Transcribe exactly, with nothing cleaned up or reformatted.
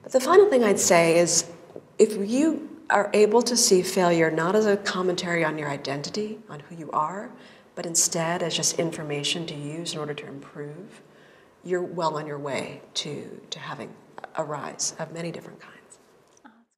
The final thing I'd say is, if you are able to see failure not as a commentary on your identity, on who you are, but instead as just information to use in order to improve, you're well on your way to, to having a rise of many different kinds.